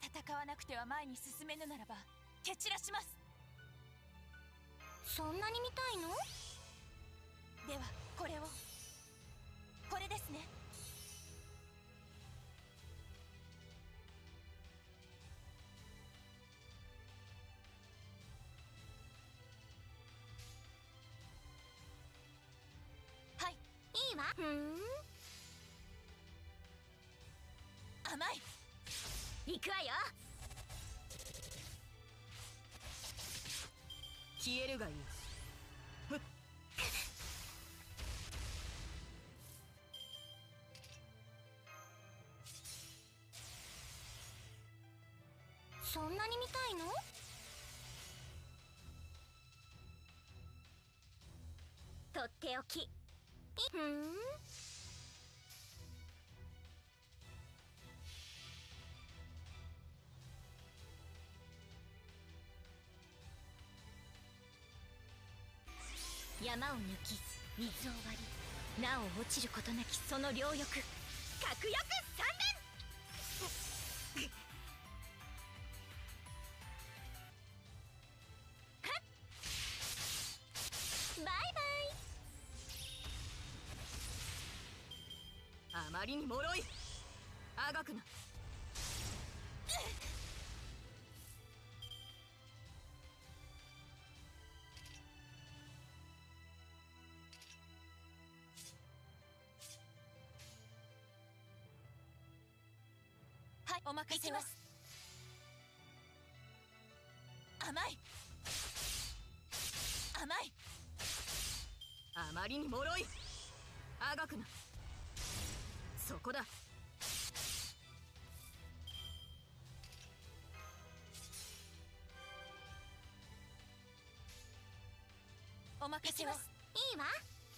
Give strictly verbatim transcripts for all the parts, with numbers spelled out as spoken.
戦わなくては前に進めぬならば蹴散らします。 そんなに見たいの？ ではこれを。これですね。はい、 いいわ。ふん、 甘い。 行くわよ。 消えるがいい。ふっ。 そんなに見たいの？とっておき。ふん、山を抜き水を割り、なお落ちることなきその両翼、確約三連。バイバイ。 あまりに脆い。あがくな。 はい、お任せを。甘い。甘い。 あまりに脆い。あがくな。そこだ。 お任せを。いいいわ。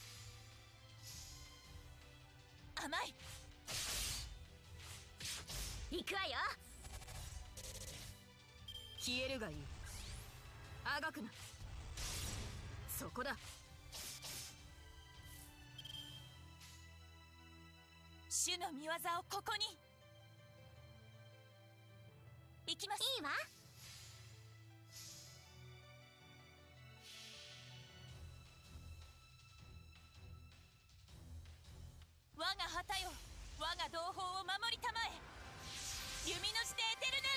甘い。 行くわよ。 消えるがいい。あがくな。そこだ。 主の御業をここに。行きます。 いいわ。 我が旗よ、我が同胞を守りたまえ。弓の字でエテルネ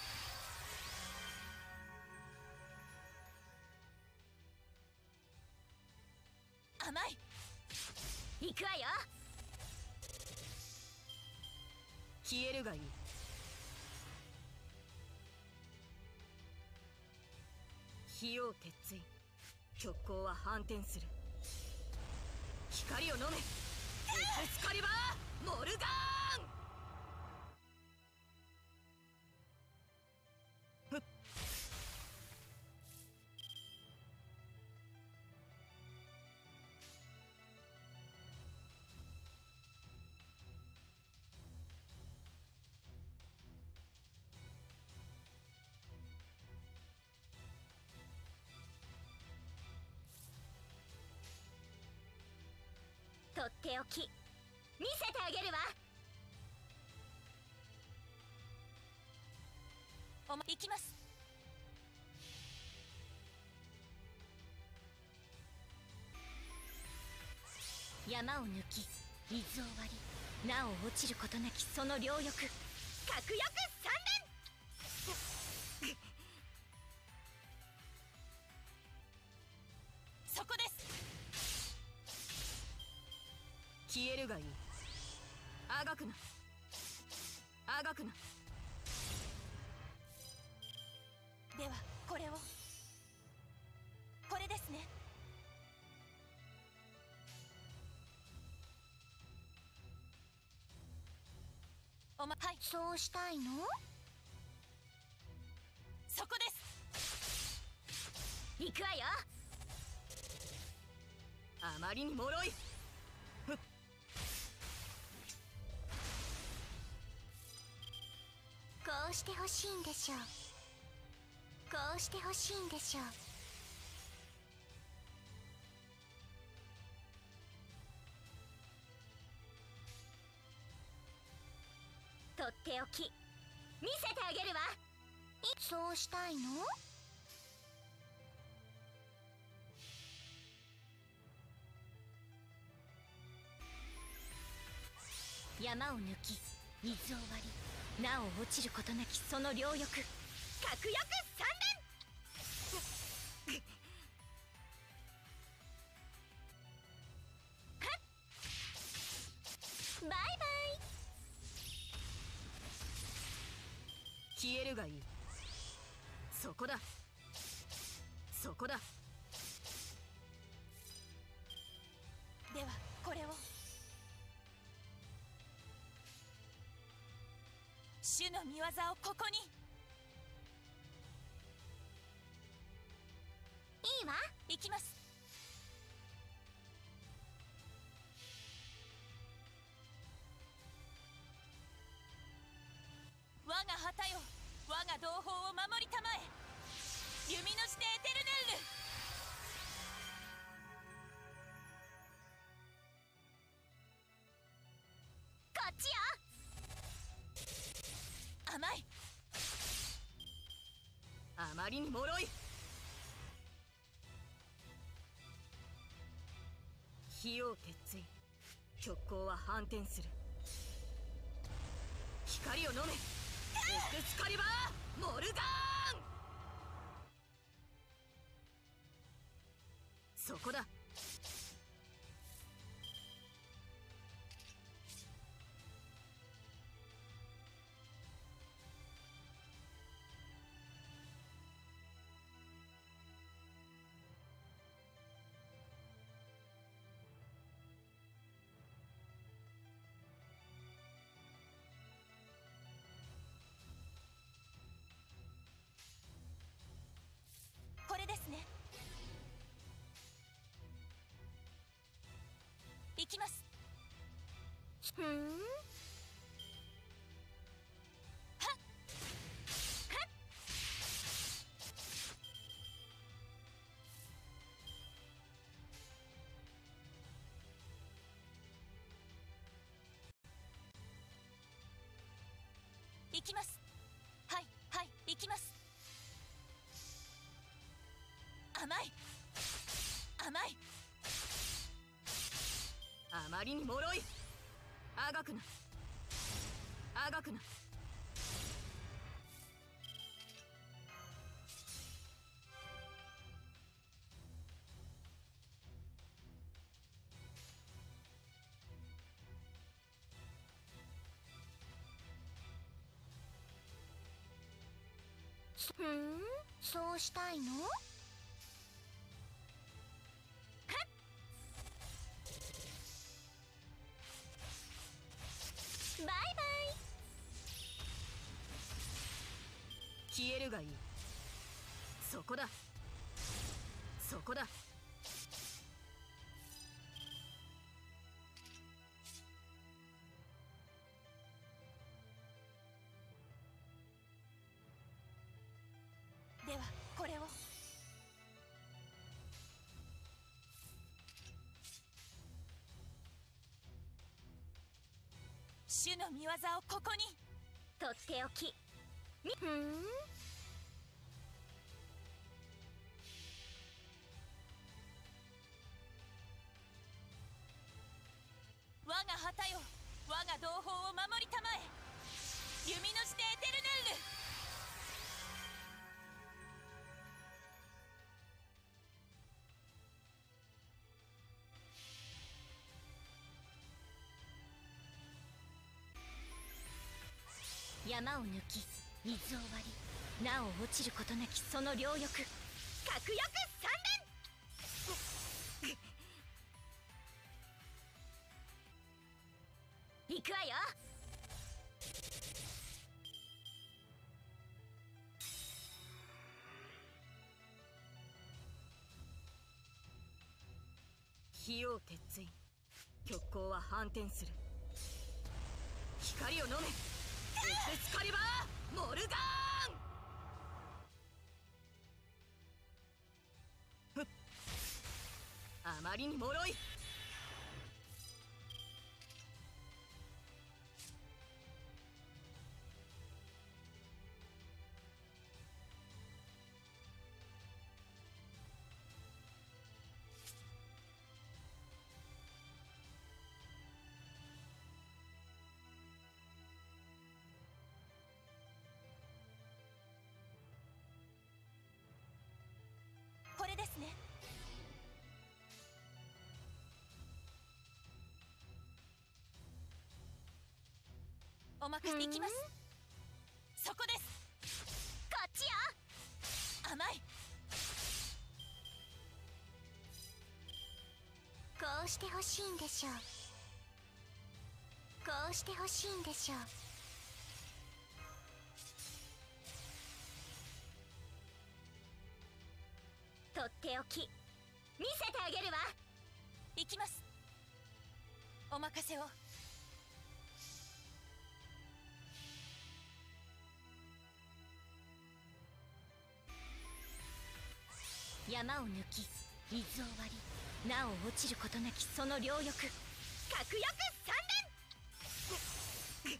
ルル。甘い。 行くわよ。 消えるがいい。費用鉄槌、極光は反転する。光を飲め、エクスカリバーモルガーン。ふっ。 とっておき見せてあげるわ。 おま、行きます。 山を抜き水を割り、なお落ちることなきその両翼、確約三連。 そこです。 消えるがいい。あがくな。あがくな。 ではこれを。これですね。おま、はい、 そうしたいの？ そこです。 行くわよ。 あまりに脆い。ふっ。 こうしてほしいんでしょう。こうしてほしいんでしょう。とっておき見せてあげるわ。そうしたいの？山を抜き水を割り、なお落ちることなきその両翼、核翼三連。バイバイ。 消えるがいい。そこだ、そこだ。 ではこれを。主の御業をここに。 いいわ。 行きます。我が旗よ、我が同胞を守りたまえ。弓のしてエテルネルル。 こっちよ。 甘い。 あまりに脆い。費用鉄槌、極光は反転する。光を飲め、エクスカリバーモルガーン。そこだ。 これですね。行きます。 ふん。はっはっ。 行きます。はいはい行きます。甘い甘い。 あまりに脆い。あがくな、あがくな。 ふん、そうしたいの？バイバイ。 消えるがいい。そこだ、そこだ。 ではこれを。主の御業をここに。 とっておき。ふん。 我が旗よ、我が同胞を守りたまえ。弓のしてエテルネルル。 山を抜き水を割り、なお落ちることなきその両翼、核翼三連。行くわよ。 費用鉄槌、極光は反転する。光を飲め、エクスカリバーモルガーン。ふっ、あまりに脆い。 お任せできます。そこです。 こっちよ。 甘い。 こうしてほしいんでしょう。こうしてほしいんでしょう。とっておき見せてあげるわ。 行きます。お任せを。 山を抜き水を割り、なお落ちることなきその両翼、核翼三連。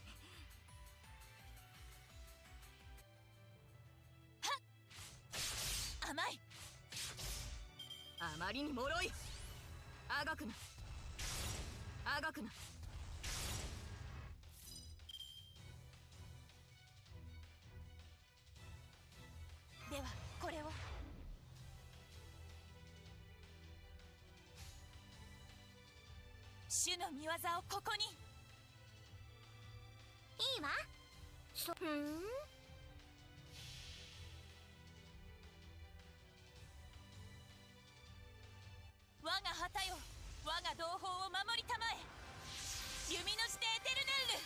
甘い。 あまりに脆い。あがくな、あがくな。 ではこれを。主の見業をここに。 いいわ。そふん。 我が旗よ、我が同胞を守りたまえ。弓の字でエテルネルル。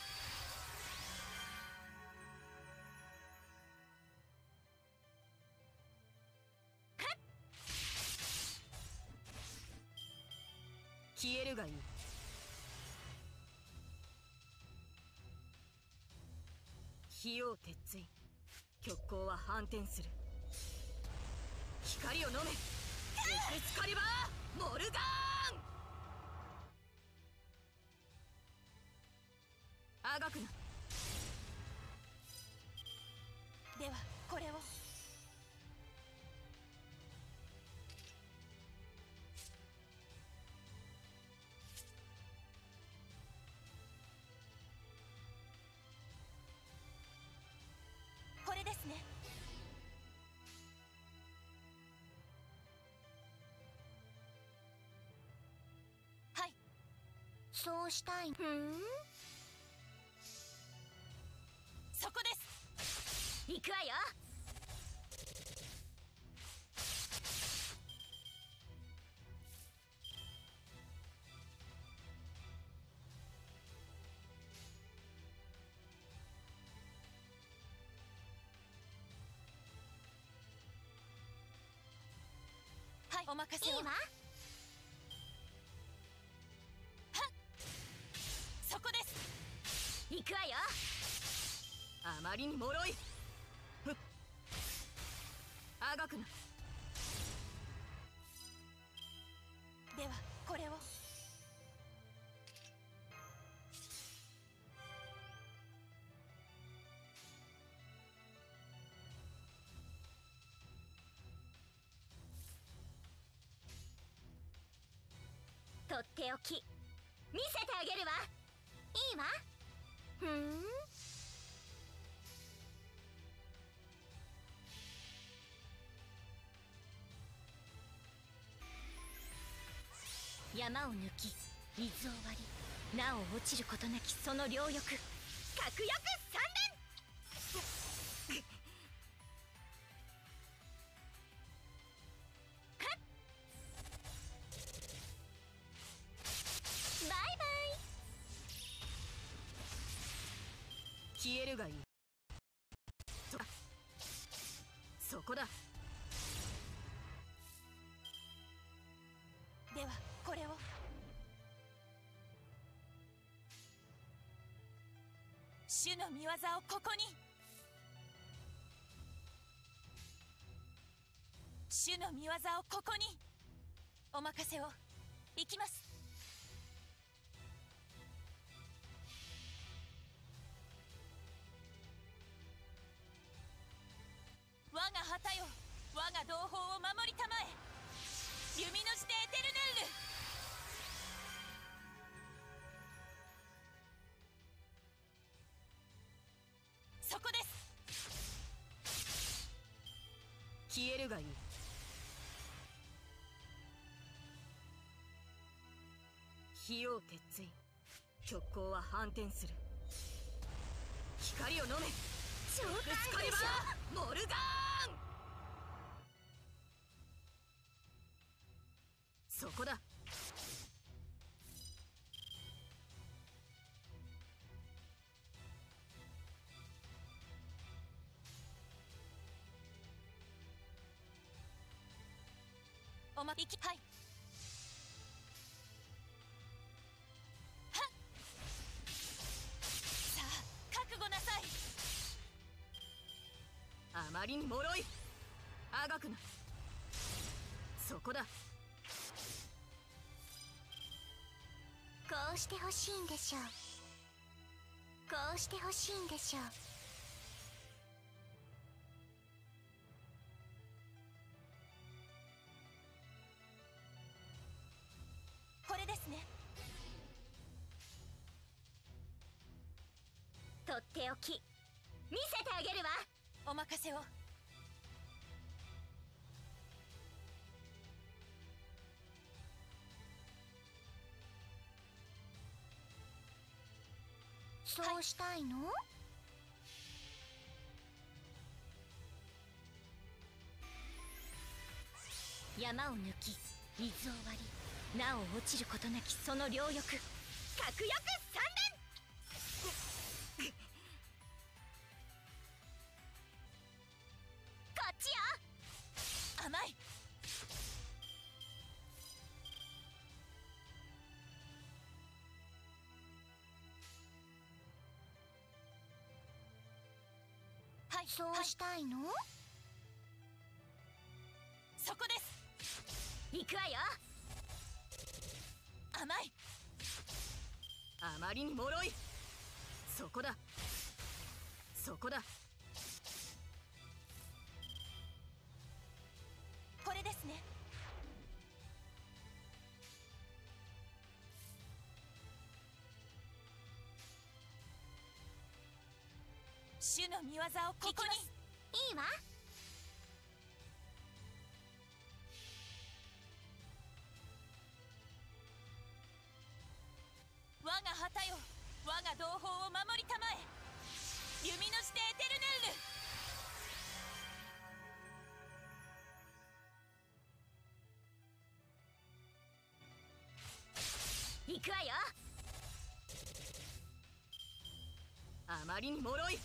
消えるがいい。費用鉄槌、極光は反転する。光を飲め、エクスカリバーモルガーン。あがくな。 ではこれを。これですね。はい。 そうしたい。ふん。 そこです。 行くわよ。 はい、お任せを。 いいわ。 そこです。 行くわよ。 あまりに脆い。ふっ、あがくな。 ではこれを。 とっておき見せてあげるわ。いいわ。ふん。山を抜き水を割り、なお落ちることなきその両翼、核翼三連。バイバイ。 消えるがいい。そそこだ。 ではこれを。主の見業をここに。主の見業をここに。お任せを。行きます。我が旗よ、我が同胞を守りたまえ。弓の字でエテルネルル。そこです。 消えるがいい。費用鉄槌、極光は反転する。 光を飲め。 召エクスカリバーモルガーン。そこだ。 おまいきはいはっさあ覚悟なさい。 あまりに脆い。あがくな。そこだ。 こうしてほしいんでしょう。こうしてほしいんでしょう。 これですね。 とっておき見せてあげるわ。 お任せを。 そうしたいの？山を抜き水を割りなお落ちることなきその両翼核翼三連。こっちよ。 甘い。はいそうしたいの？ そこです。 行くわよ。 甘い。 あまりに脆い。そこだ。そこだ。 これですね。主の御業をここに。 いいわ。 我が旗よ、我が同胞を守りたまえ。弓のしてエテルヌール。 行くわよ。 あまりに脆い。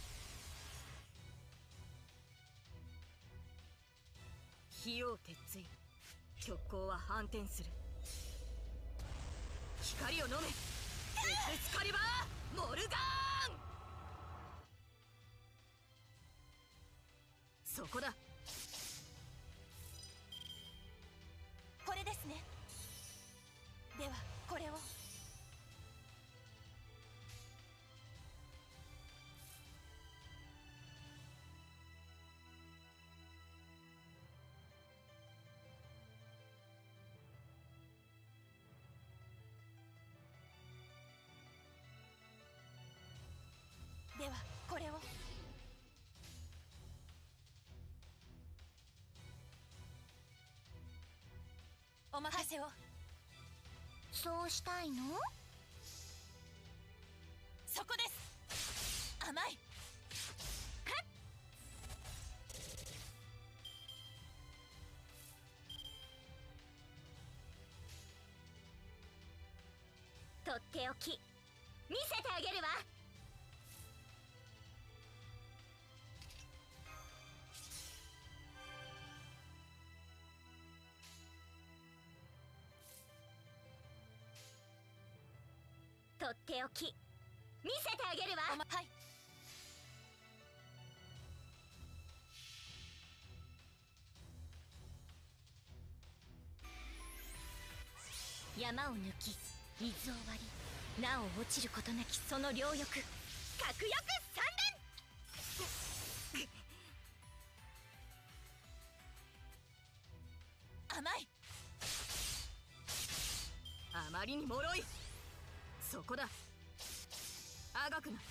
費用鉄槌。極光は反転する。光を飲め。エクスカリバーモルガーン。そこだ。 これですね。ではこれを。ではこれを。お任せを。 そうしたいの？ そこです。甘い。 とっておき見せてあげるわ。とっておき見せてあげるわ。 おまはい。 山を抜き水を割りなお落ちることなきその両翼核翼三連。 甘い。 あまりに脆い。そこだ。あがくな。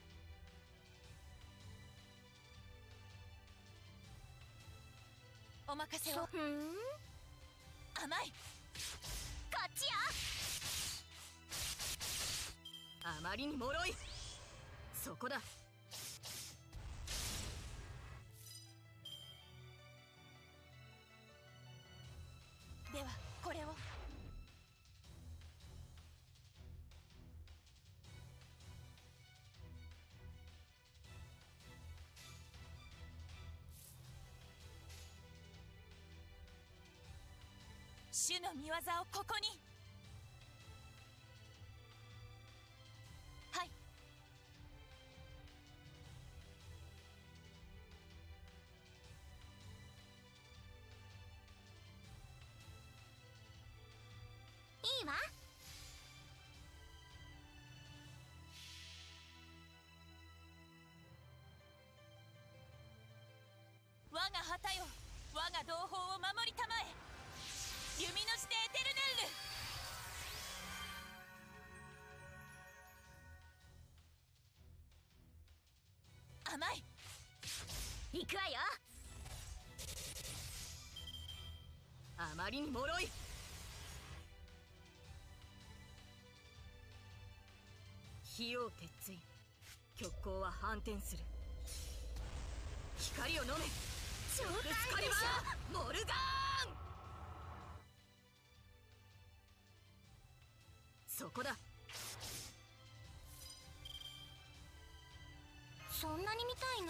おお任せを。 ふん、 甘い。 こっちよ。 あまりに脆い。そこだ。 ではこれを。主の御業をここに。はい。 いいわ。 我が旗よ、我が同胞を守りたまえ。弓のしてエテルネルル。甘い。 行くわよ。 あまりに脆い。費用鉄槌。極光は反転する。光を飲め。 冗談でしょ。 エクスカリバーモルガーン。そこだ。 そんなに見たいの？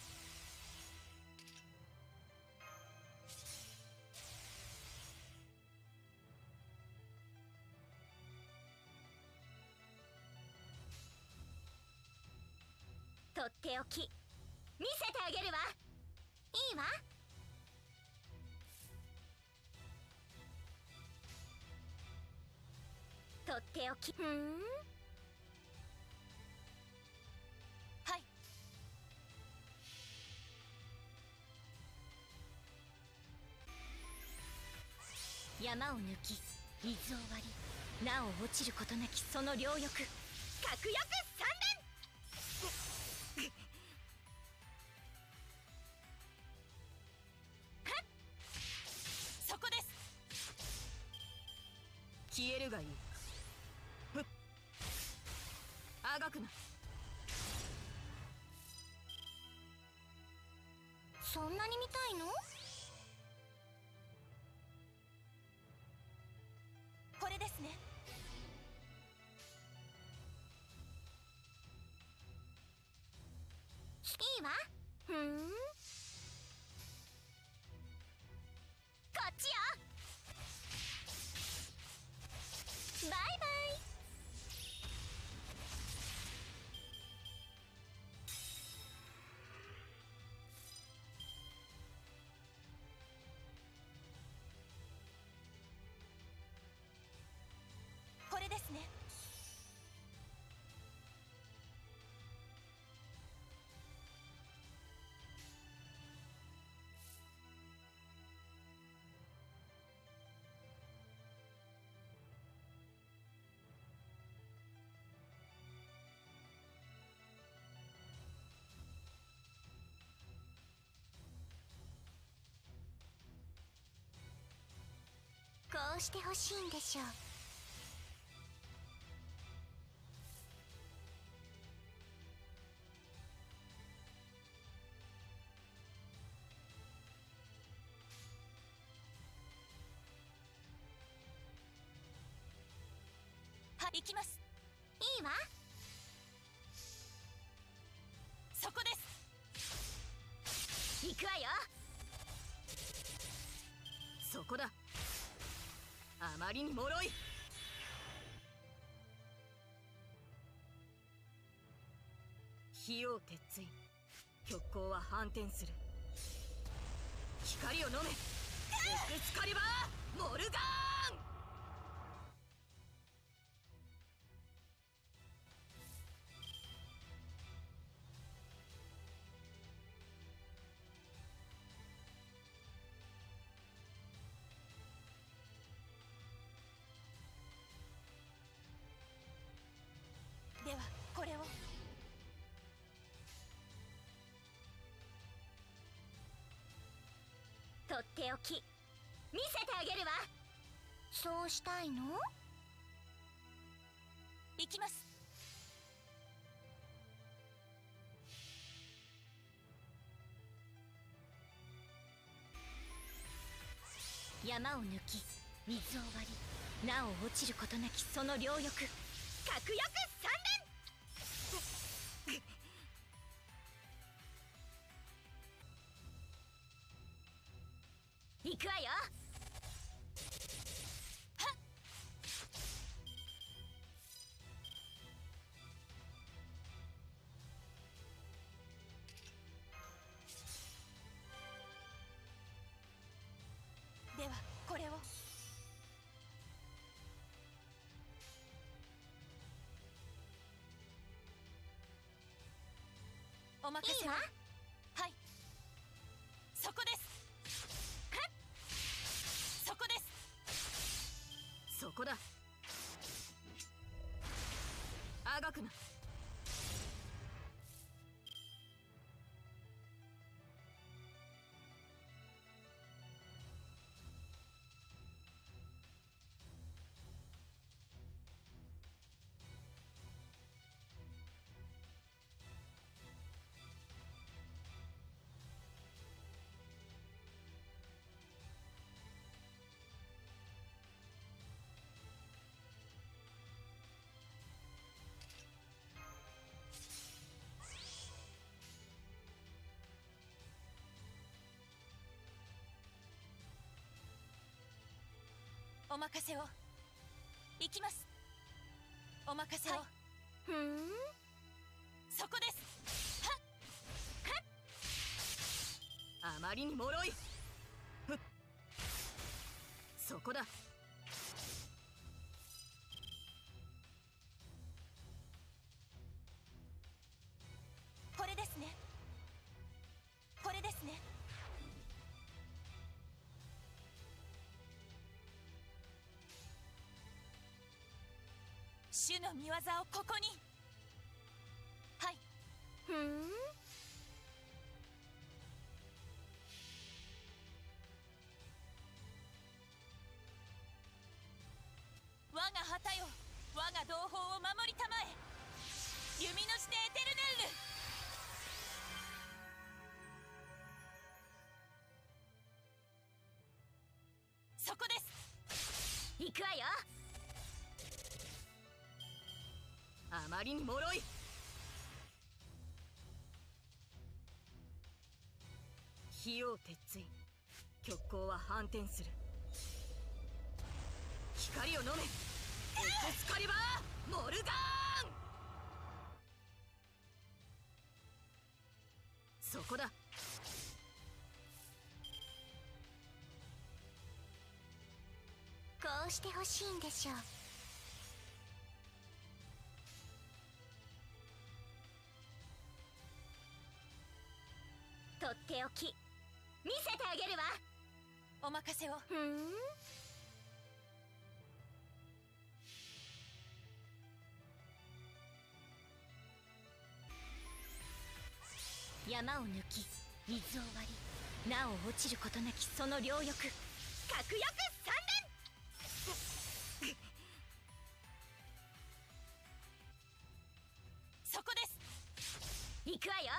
とっておき見せてあげるわ。いいわ。とっておき。ふん、 はい。 山を抜き水を割り、なお落ちることなきその両翼、核翼三連。 そこです。 消えるがいい。ふっ。あがくな。 そんなに見たいの？ これですね。 いいわ。ふん、こっちよ。バイバイ。 これですね。 こうしてほしいんでしょう。 は、行きます。 いいわ。 そこです。 行くわよ。 そこだ。あまりに脆い。費用鉄槌。極光は反転する。光を飲め。エクスカリバーモルガーン。 ではこれを。 ととっておき見せてあげるわ。そうしたいの？ 行きます。 山を抜き水を割りなお落ちることなきその両翼、核翼三連。行くわよ。 ではこれを。お任せを。 いいわ。 はい、そこです。そこです。 そこだ。あがくな。 お任せを。行きます。お任せを。 はい、ふん、 そこです。はっはっ。 あまりに脆い。ふっ、そこだ。 これですね。これですね。主の御業をここに。はい。 ふん。 我が旗よ、我が同胞を守りたまえ。弓の地でエテルネルル。そこです。 行くわよ。 あまりに脆い。費用鉄槌、極光は反転する。光を飲め、エクスカリバーモルガーン。そこだ。 こうしてほしいんでしょう。とっておき見せてあげるわ。 お任せを。 ふん。山を抜き水を割りなお落ちることなきその両翼、核翼三連。 そこです。 行くわよ。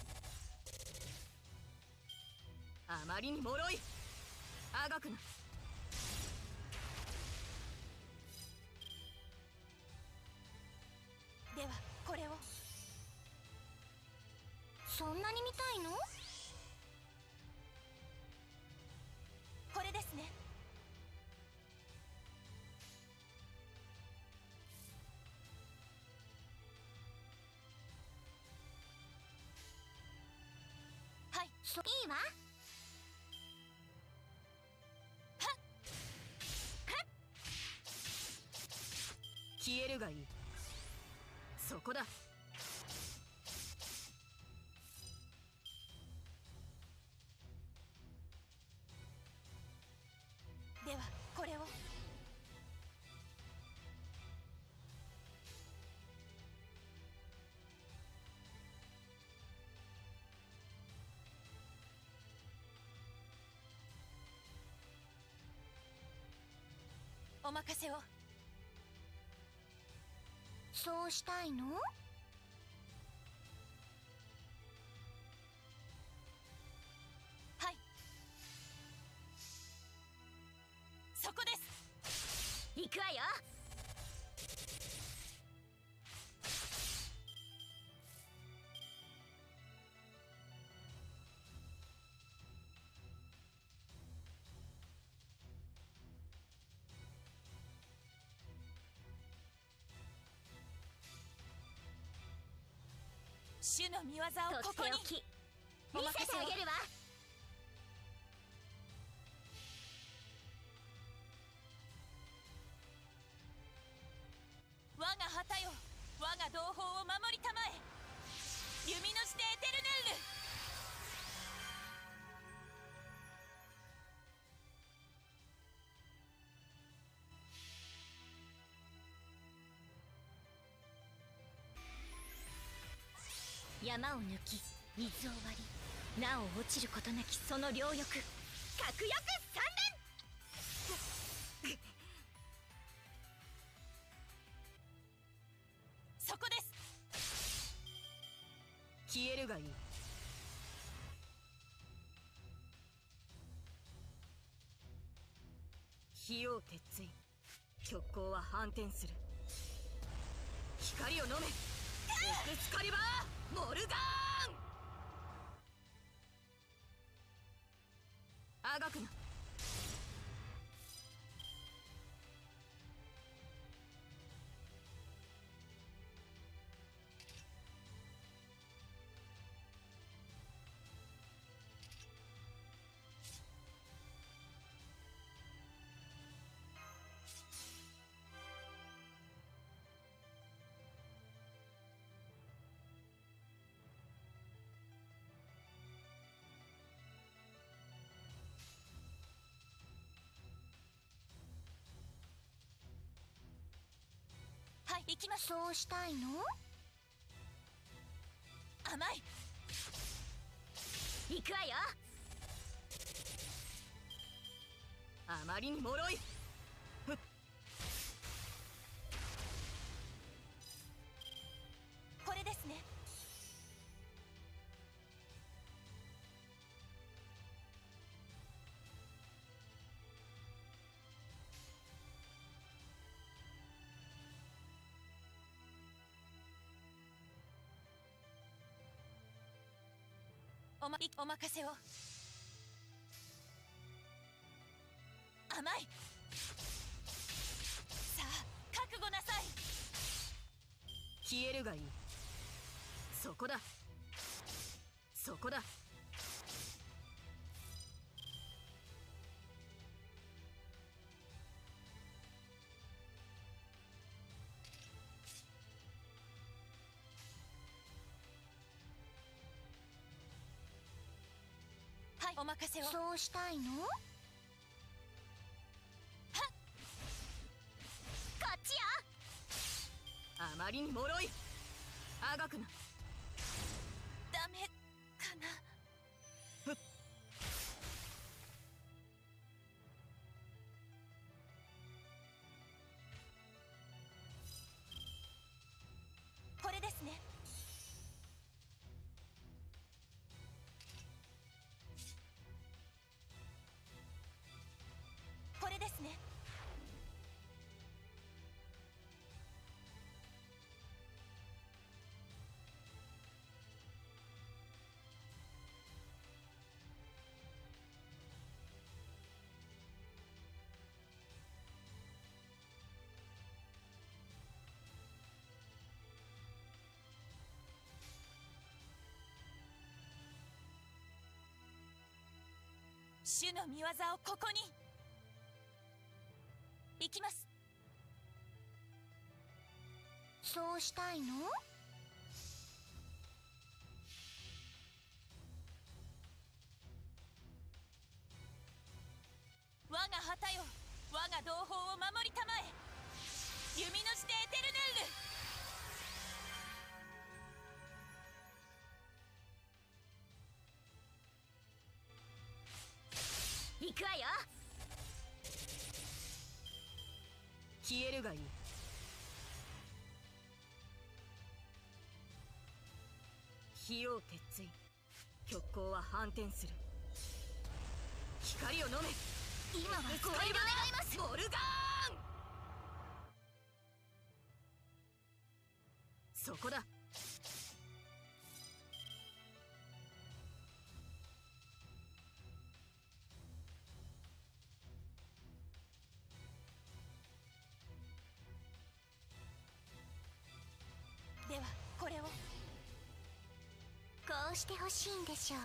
あまりに脆い。あがくな。 ではこれを。 そんなに見たいの？ これですね。はい。 そいいわ。 消えるがいい。そこだ。 ではこれを。 お任せを。 そうしたいの？ はい、そこです。 行くわよ。 主の御業をここに。 とっておき見せてあげるわ。 我が旗よ、我が同胞を守りたまえ。弓のしてエテルネルル。 山を抜き水を割り、なお落ちることなきその両翼、核翼三連。 そこです。 消えるがいい。火曜鉄槌、極光は反転する。光を飲め、エクスカリバーモルガーン。あがくな。 はい、行きます。 そうしたいの？ 甘い。 行くわよ。 あまりに脆い。ふっ。 これですね。おま、いお任せを。甘い。さあ覚悟なさい。 消えるがいい。そこだ、そこだ。 はい、お任せを。 そうしたいの？こっちよ。 あまりに脆い。あがくな。 ダメかな。 ふっ。 これですね。これですね。主の御業をここに。行きます。 そうしたいの？ 我が旗よ、我が同胞を守りたまえ。弓のしてエテルネルル。 行くわよ。 消えるがいい。火を鉄槌、極光は反転する。光を飲め。 今はエクスご遠慮願いカリバーます。 モルガーン。そこだ。 ではこれを。 こうしてほしいんでしょう。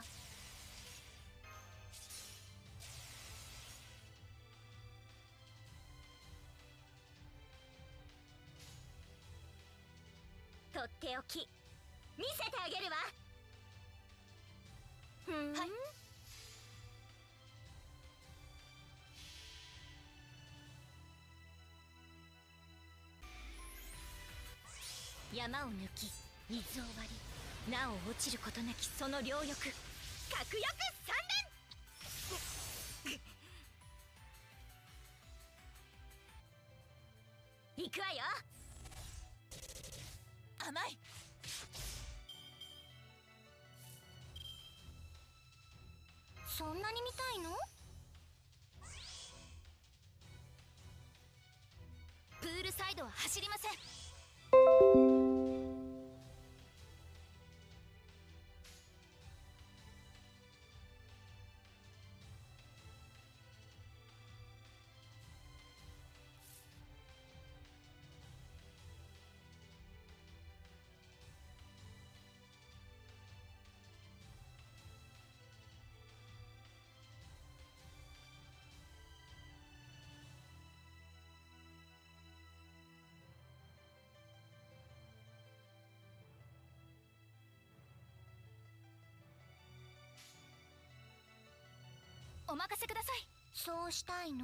とっておき見せてあげるわ。ふん、 はい。 山を抜き水を割り、なお落ちることなきその両翼、核翼三連。行くわよ。 甘い。 そんなに見たいの？ プールサイドは走りません。お任せください。 そうしたいの？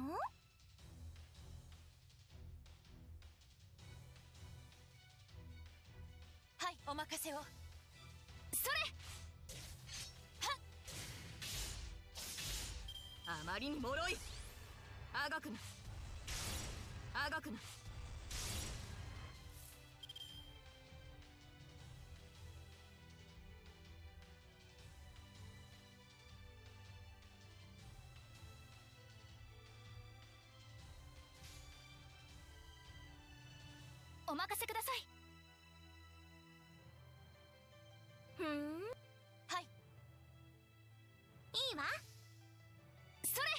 はい、お任せを。それ。 あまりに脆い。あがくな、あがくな。 お任せください。 ふん、 はい。 いいわ。 それ。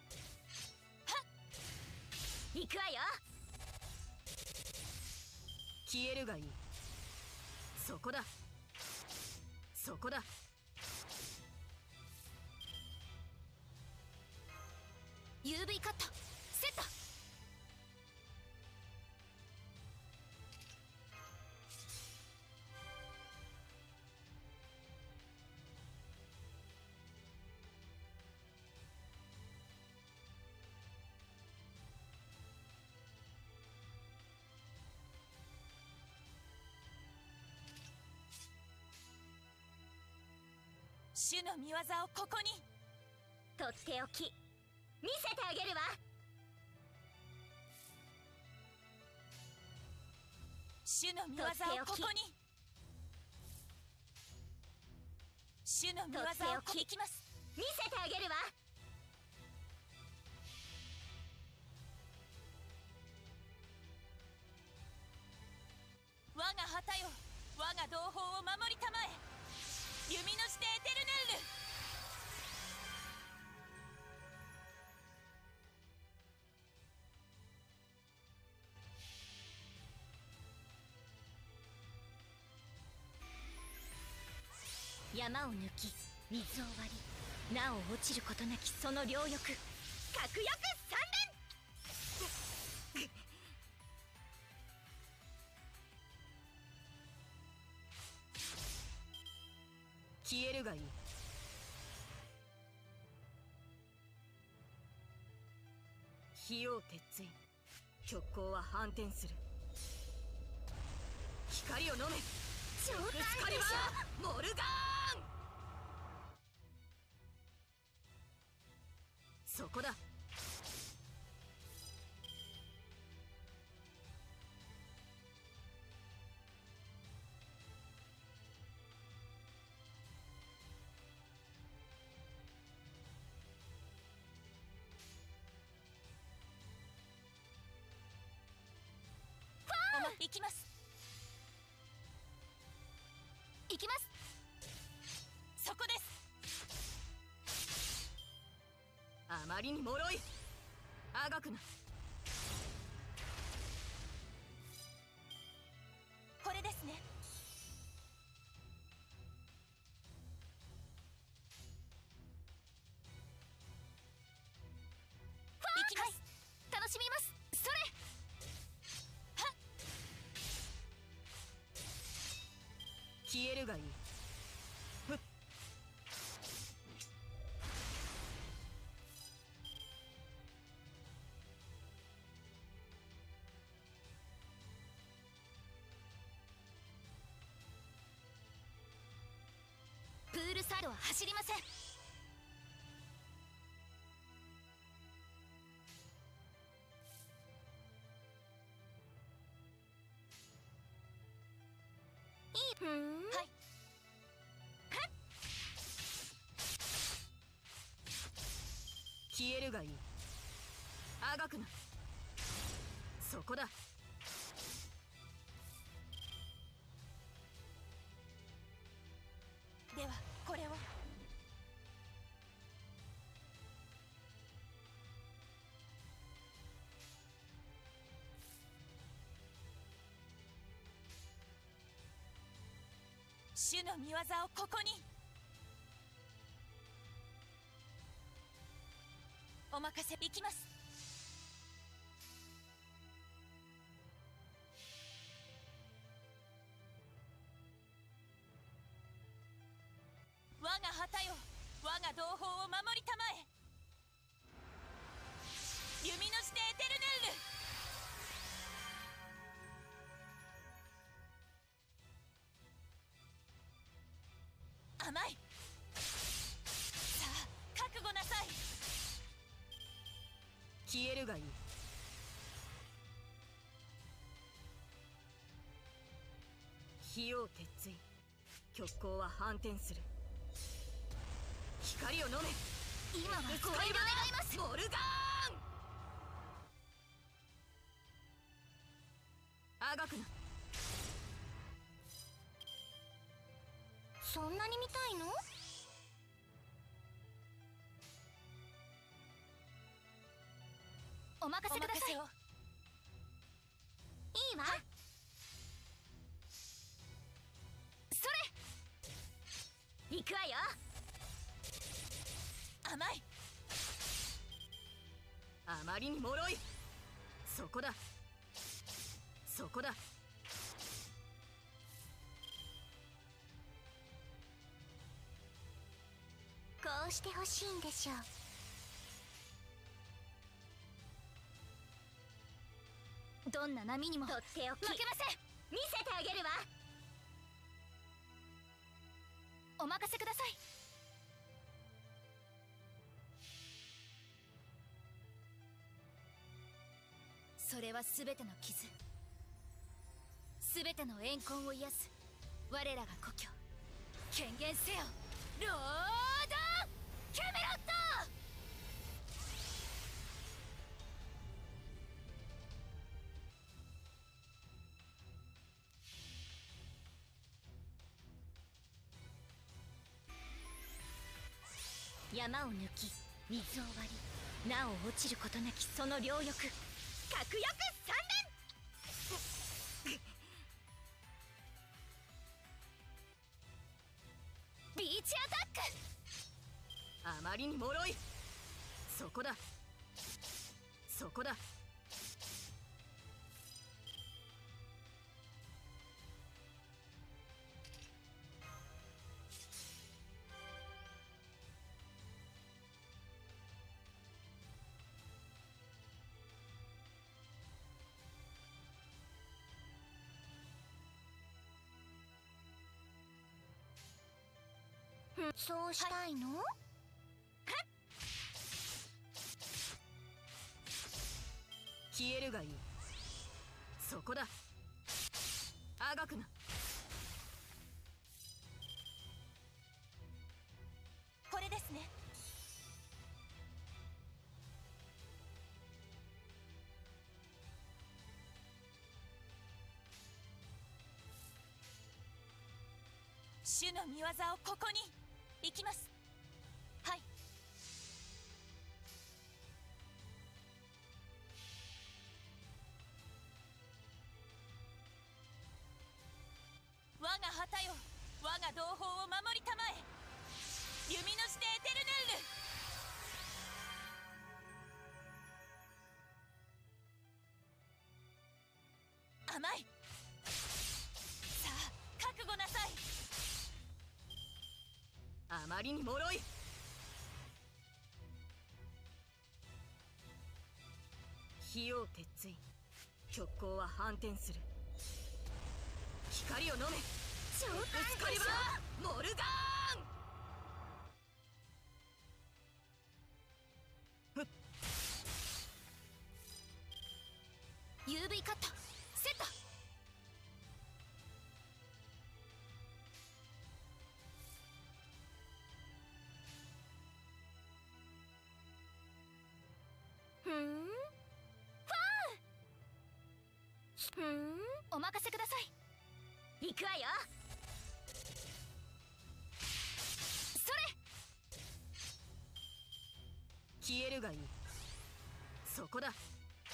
行くわよ。 消えるがいい。そこだ、そこだ。 ユーブイ カットセット。主の御業をここに。 とっておき見せてあげるわ。 主の御業をここに。主の御業をこきます。 見せてあげるわ。 我が旗よ、我が同胞を守りたまえ。弓の指定エテルネルル。 山を抜き水を割り、なお落ちることなきその両翼、核翼三連。 消えるがいい。火を鉄槌、極光は反転する。光を飲め。 冗談エクスカリバでしょ。 ーモルガーン。そこだ。 行きます。 行きます。 そこです。 あまりに脆い。あがくな。 これですね。行きます。 楽しみます。それ。 はっ。 消えるがいい。ふっ。 プールサイドは走りません。いい。ふん。 はい。 消えるがいい。あがくな。そこだ。 ではこれを。主の御業をここに。お任せ。行きます。我が旗よ、我が同胞を守りたまえ。弓のしてエテルネルル。甘い。さあ覚悟なさい。 消えるがいい。費用鉄槌。極光は反転する。光を飲め。 今はスカイブ願います。 モルガーン。あがくな。 そんなに見たいの？お任せください。いいわ。それ。行くわよ。 甘い。 あまりに脆い。そこだ。そこだ。 こうしてほしいんでしょう。どんな波にもとっておき。負けません。見せてあげるわ。お任せください。それは全ての傷、全ての怨恨を癒す我らが故郷。権限せよ、ロード・キャメロット。山を抜き水を割り、なお落ちることなきその両翼、核翼三連。ビーチアタック。 あまりに脆い。そこだ。そこだ。 そうしたいの？はい、 消えるがいい。そこだ。あがくな。 これですね。 主の御業をここに行きます。はい。我が旗よ、我が同胞を守りたまえ。弓のしてエテルネルル。甘い。さあ覚悟なさい。 あまりに脆い。費用鉄槌、極光は反転する。光を飲め。 超エクスカリバーモルガーン。ふっユーブイ カットセット。ふんファーふんお任せください。行くわよ。それ消えるがいい。そこだ。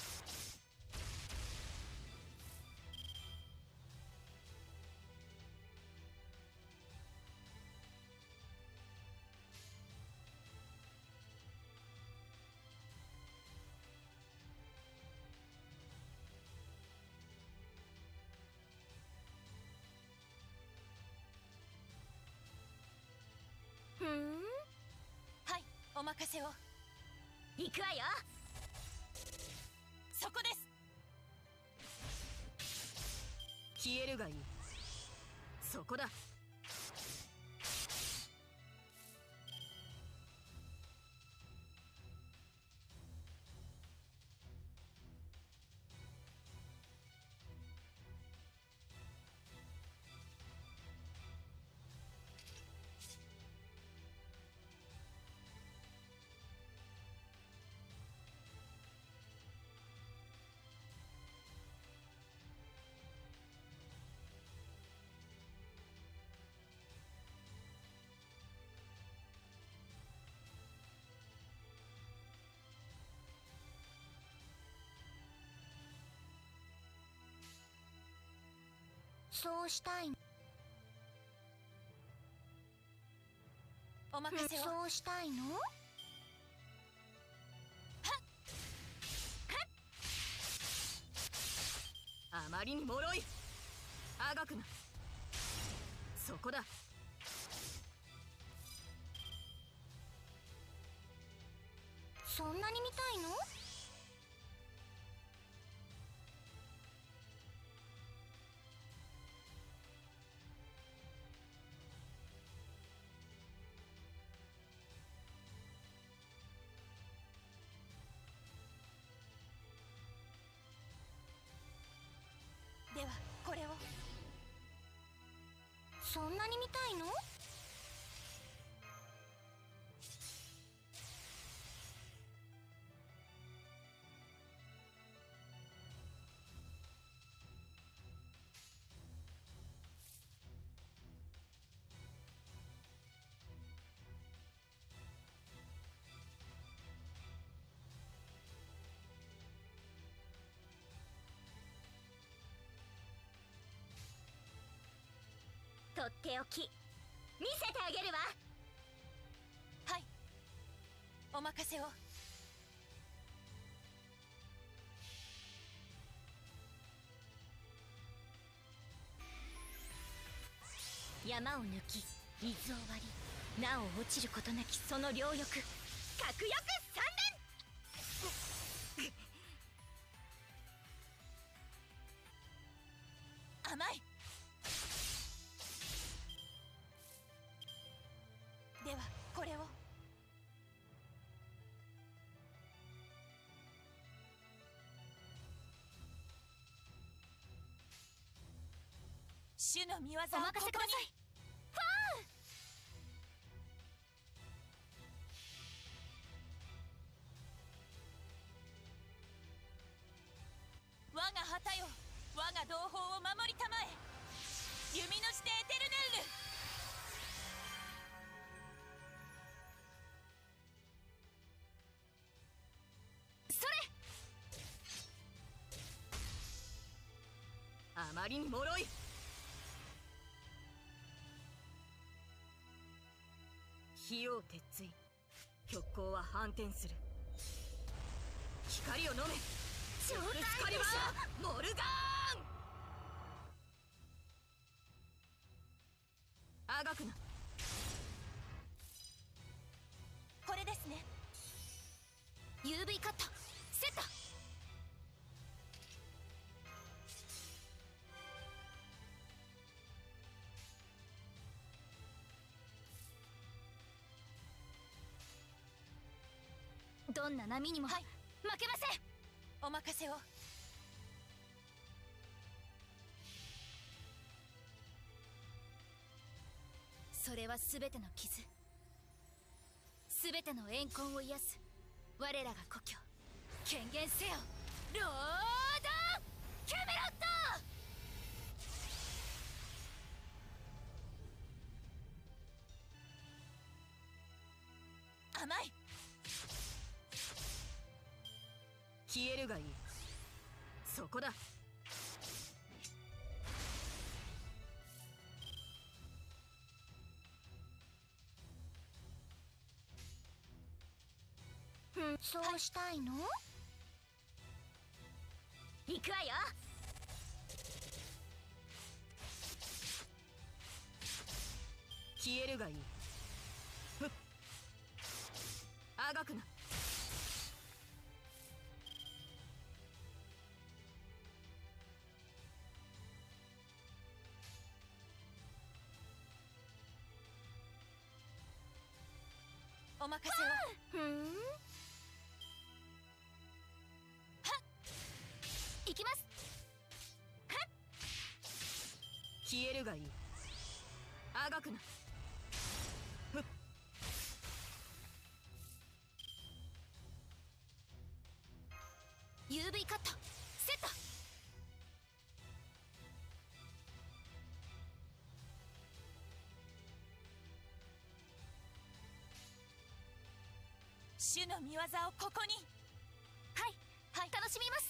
ふんはい、お任せを。 行くわよ。 そこです。 消えるがいい。そこだ。 そうしたい。 お任せを。 そうしたいの？ あまりに脆い。あがくな。そこだ。 そんなに見たいの？ ではこれを。 そんなに見たいの？とっておき見せてあげるわ。 はい、お任せを。 山を抜き水を割り、なお落ちることなきその両翼、核翼三連。 甘い。ではこれを。主の御業をここに。 お任せください。 我が旗よ、我が同胞を守りたまえ。弓のしてエテルネルル。 りに脆い。火を鉄槌、極光は反転する。光を飲め、 冗談でしょ。 エクスカリバーモルガーン。あがくな。 これですね。 ユーブイ カットセット。どんな波にも、 はい、 負けません。 お任せを。 それは全ての傷、全ての怨恨を癒す我らが故郷。権限せよロードキャメロット。 甘い。 消えるがいい。そこだ。 うん、そうしたいの？行くわよ。 消えるがいい。ふっ、あがくな。 お任せを。 ふん。はっ、行きます。はっ、 消えるがいい。あがくな。ふっ、 ユーブイ カットセット。 主の見業をここに。 はいはい、楽しみます。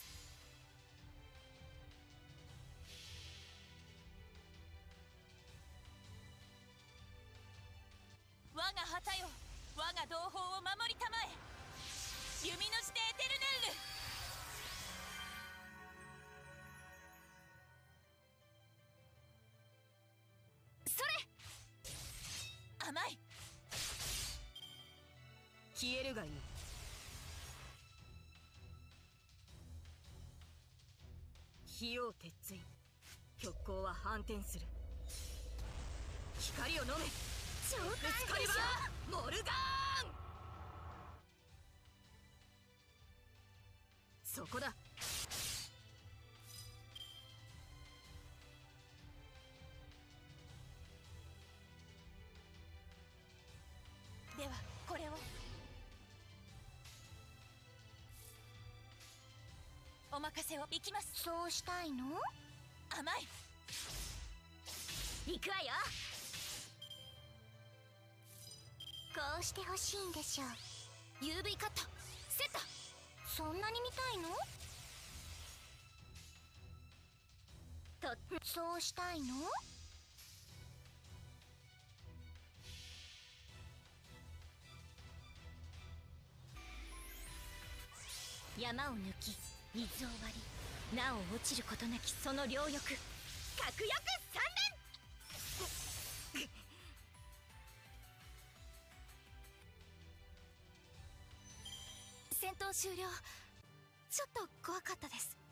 我が旗よ、我が同胞を守りたまえ。弓のしてエテルネルル。 それ。 甘い。 消えるがいい。火を鉄槌、極光は反転する。光を飲め、 冗談エクスカリバでしょ。 ーモルガーン。そこだ。 ではこれを。お任せを。行きます。 そうしたいの？ 甘い。 行くわよ。こうしてほしいんでしょう。 ユーブイ カットセット。そんなに見たいの？と、そうしたいの？山を抜き水を割り、なお落ちることなきその両翼、核翼三連。戦闘終了。ちょっと怖かったです。